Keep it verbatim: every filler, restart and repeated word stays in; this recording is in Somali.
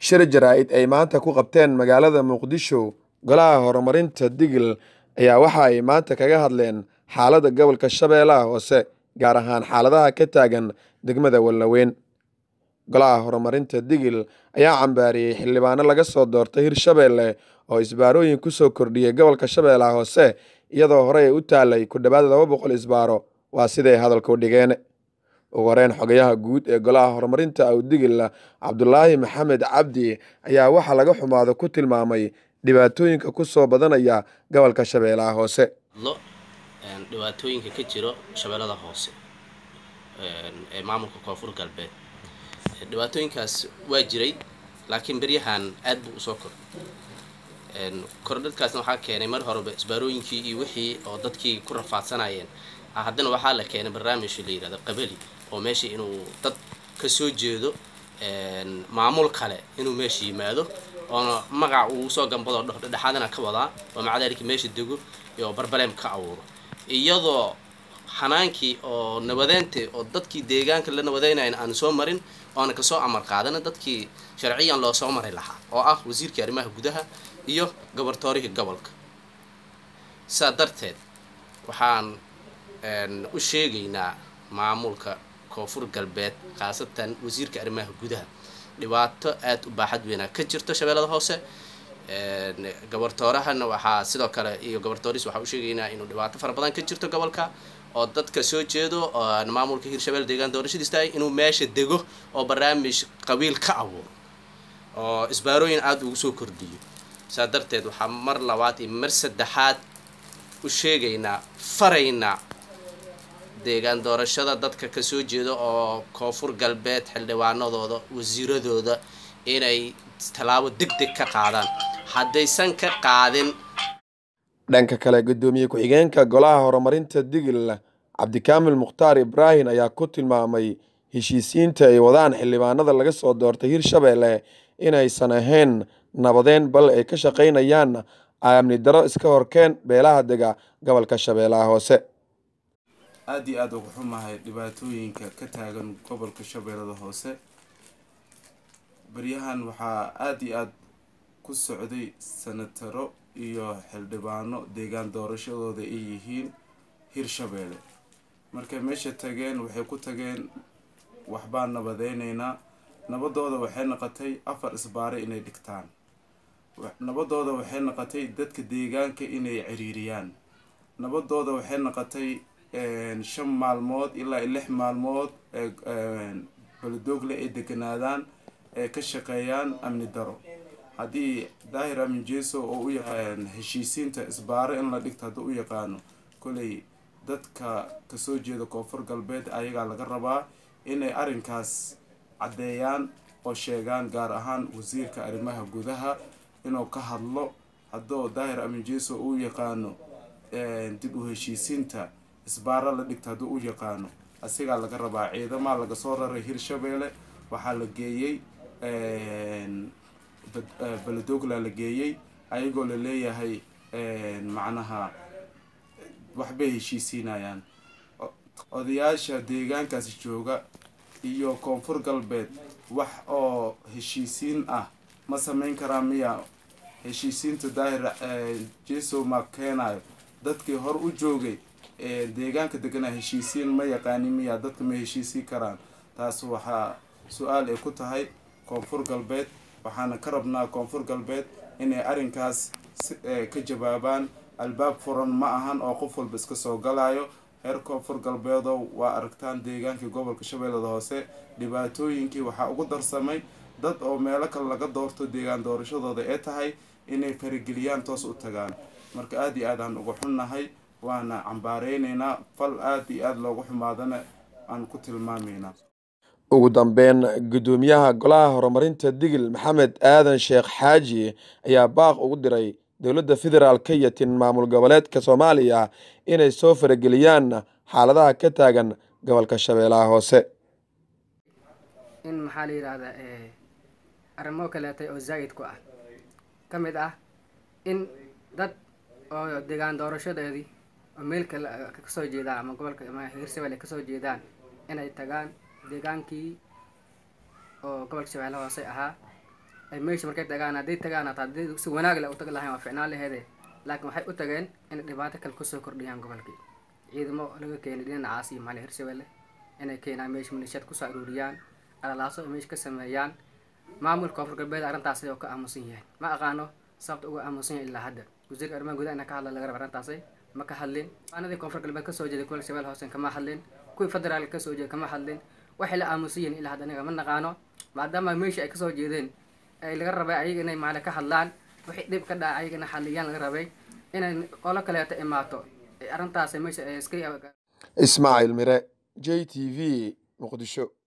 shir jaraa'id ay maanta ku qabteen magaalada Muqdisho golaha horumarinta Digil ayaa waxa ay maanta kaga hadleen xaaladda gobolka Shabeellaha Hoose gaar ahaan xaaladaha ka taagan degmada Wallaweyn. Golaha horumarinta Digil ayaa cambaariyay xildhibaano laga soo doortay Hirshabeelle oo isbaarooyin ku soo kordhiyay gobolka Shabeellaha Hoose iyadoo hore u taalay ku dhawaad laba boqol isbaaro waa siday hadalka u dhigeen. ugu horeyn xogayaha guud ee golaha horumarinta Digil Cabdulaahi Maxamed Cabdi ayaa waxa laga xumaado ku tilmaamay dhibaatooyinka ku soo badanaya gobolka Shabeellaha Hoose. dhibaatooyinka ka jiro Shabeellaha Hoose ee maamulka Koonfur Galbeed dhibaatooyinkaas waa jiray laakiin bariyahan aad buu soo kordhay een kordhadkaasna waxa keenay mar hore isbaarooyinkii iyo wixii oo dadkii ku rafaadsanayeen haddana waxa la keenay barnaamij la yiraahdo qabali oo meesha inuu dad ka soo jeedo een maamul kale inuu meesha yimaado oo magac uu soo gambado dhaxadana ka wada oo macdaalkii meesha dego iyo barbaleem ka awooro iyadoo xanaankii oo nabadeynta oo dadkii deegaanka la nabadeynayeen aan soo marin oo ka soo amar qaadana dadkii sharciyan loo soo maray lahaa oo ah wasiirka arrimaha gudaha iyo goboltooriga gobolka sadarteed waxaan een u sheegaynaa maamulka Koonfur Galbeed khaasatan wasiirka arrimaha gudaha dhibaato aad u baaxad weyn ka jirto Shabeellaha Hoose een goboltoorahana waxa sidoo kale iyo goboltooris waxa uu sheegaynaa inuu dhibaato fara badan ka jirto gobolka oo dadka soo jeedo oo maamulka Hirshabeelle deegaan doorashadiisa ay inuu meesha dego oo barnaamij qabiil ka awooro oo isbaarooyin aad ugu soo kordhiyo sadarteed waxa mar labaad iyo mar saddexaad u sheegaynaa farayna deegaan doorashada dadka ka soo jeedo oo Koonfur Galbeed xildhibaanadooda wasiiradooda inay talaabo degdeg ka qaadaan haddaysan ka qaadin. dhanka kale gudoomiye ku-xigeenka golaha horumarinta Digil Cabdikaamil Mukhtaar Ibraahin ayaa ku tilmaamay heshiisiinta ay wadaan xildhibaanada laga soo doortay Hirshabeelle inaysan ahayn nabadeyn bal ay ka shaqeynayaan amni daro iska horkeen beelaha dega gobolka Shabeellaha Hoose. aad iyo aad ugu xumahay dhibaatooyinka ka taagan gobolka Shabeellaha Hoose bariyahan waxaa aad iyo aad ku socday sanataro iyo xildhibaano deegaan doorashadooda ay yihiin Hirshabeelle markay meesha tageen waxay ku tageen waxbaan nabadeynaynaa nabadooda waxay noqotay afar isbaare inay dhigtaan nabadooda waxay noqotay dadka deegaanka inay ciriiriyaan nabadooda waxay noqotay shan maalmood ilaa lix maalmood ee baladogle ay deganaadaan ee ka shaqeeyaan amni daro haddii daahir amin jeeso oo u yaqaan heshiisiinta isbaare in la dhigto hadduu u yaqaano kolay dadka ka soo jeeda Koonfur Galbeed ayagaa laga rabaa inay arrinkaas caddeeyaan oo sheegaan gaar ahaan wasiirka arrimaha gudaha inuu ka hadlo hadduu daahir amin jeeso uu yaqaano dib u heshiisiinta isbaare la dhigto hadduu u yaqaano asigaa laga rabaa ciidamada laga soo raray Hirshabeelle waxaa la geeyay baladogle la geeyay ayagoo la leeyahay macnaha waxbay heshiisiinayaan odayaasha deegaankaasi jooga iyo Koonfur Galbeed wax oo heshiisiin ah ma sameyn karaan miya heshiisiinta daahir jeeso ma keenayo dadkii hor u joogay ee deegaanka degana heshiisiin ma yaqaanin miya dadka ma heshiisiin karaan taas waxaa su'aal ay ku tahay Koonfur Galbeed waxaana ka rabnaa Koonfur Galbeed inay arrinkaas ka jawaabaan albaab furan ma ahan oo qof walba iska soo galayo heer Koonfur Galbeed waa aragtaan deegaanka gobolka Shabeellaha Hoose dhibaatooyinkii waxa ugu darsamay dad oo meelo kale laga doorto deegaan doorashadooda ay tahay inay farageliyaan toos u tagaan marka aad iyo aad aan ugu xunnahay waana cambaareynayna fal aad iyo aad loogu xumaadana aan ku tilmaamayna. ugu dambeyn gudoomiyaha golaha horumarinta Digil Maxamed Aadan Sheekh Xaaji ayaa baaq ugu diray dowladda federaalka iyo tin maamul goboleedka Soomaaliya inay soo farageliyaan xaaladaha ka taagan gobolka Shabeellaha Hoose. in maxaa la yiraahdaa ee arrimo kale oo zaid ku ah kamid ah in dad oo deegaan doorashadeedii oo meel kale ka soo jeedaan ama gobolka ama Hirshabeelle ka soo jeedaan inay tagaan deegaankii oo gobolka Shabeellaha Hoose ahaa ay meesha markay tagaan hadday tagaan hataa hadday si wanaag leh u tagi lahayn waa ficnaan laheede laakiin waxay u tageen inay dhibaato kale kusoo kordhiyaan gobolkii ciidamo laga keenay dhinacaas iyo maxaa Hirshabelle inay keenaan meesha milishaad kusoo aruuriyaan alalaaso ay meesha ka sameeyaan maamulka koonfur galbeed arrintaas oo ka aamusan yahay ma aqaano sababta uga aamusan yahay ilaa hadda wasiirka arrimaha gudaha inay ka hadla laga rabo arrintaas ma ka hadlin aanadii koonfur galbeed kasoo jeeday kuwa Shabeelle Hoose kama hadlin kuwii federaal kasoo jeeday kama hadlin waxay la aamusan yihiin ilaa hadda anaga ma naqaano maadaama meesha ay kasoo jeedeen ay laga rabay ayaga inay maal ka hadlaan wixii dhib ka dhacay ayagana xaliyaan laga rabay inay qolo kale ta imaato arrintaas meesha iska Ismaaciil Mire J T V Muqdisho.